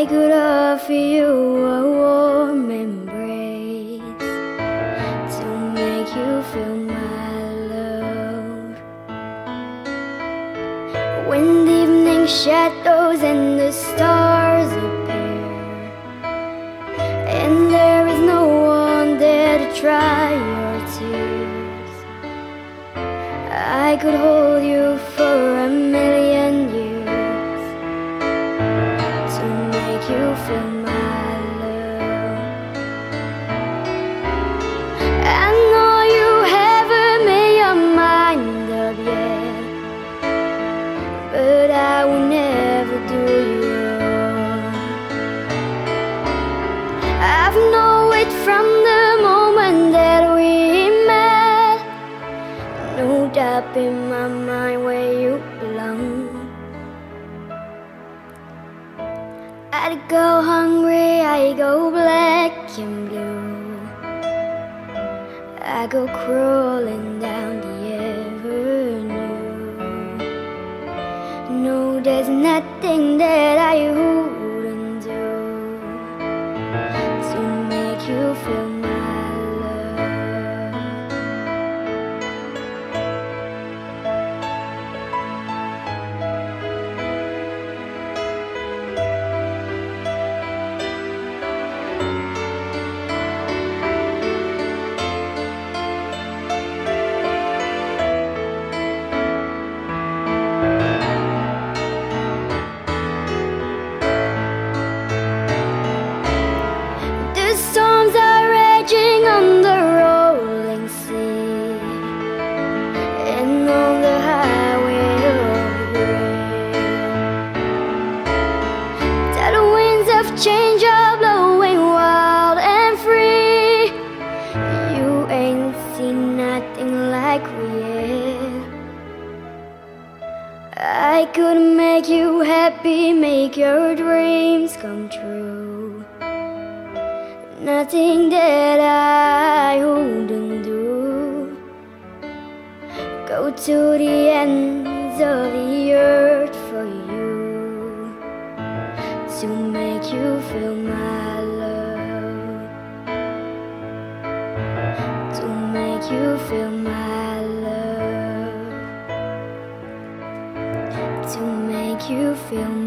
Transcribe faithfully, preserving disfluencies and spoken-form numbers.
could offer you a warm embrace to make you feel my love. When the evening shadows and the stars appear, and there is no one there to dry your tears, I could hold you for a million years to make you feel my love. I know you haven't made your mind up yet, but I will never do you wrong. I've known it from the moment that we met. No doubt in my mind where you belong. I go hungry, I go black and blue, I go crawling down the avenue. No, there's nothing that I wouldn't do to make you feel my love. The storms are raging on the rolling sea, and on the highway of grain, tidal winds of change are blowing wild and free. You ain't seen nothing like we had. I could make you happy, make your dreams come true. Nothing that I wouldn't do. Go to the ends of the earth for you to make you feel my love, to make you feel my love, to make you feel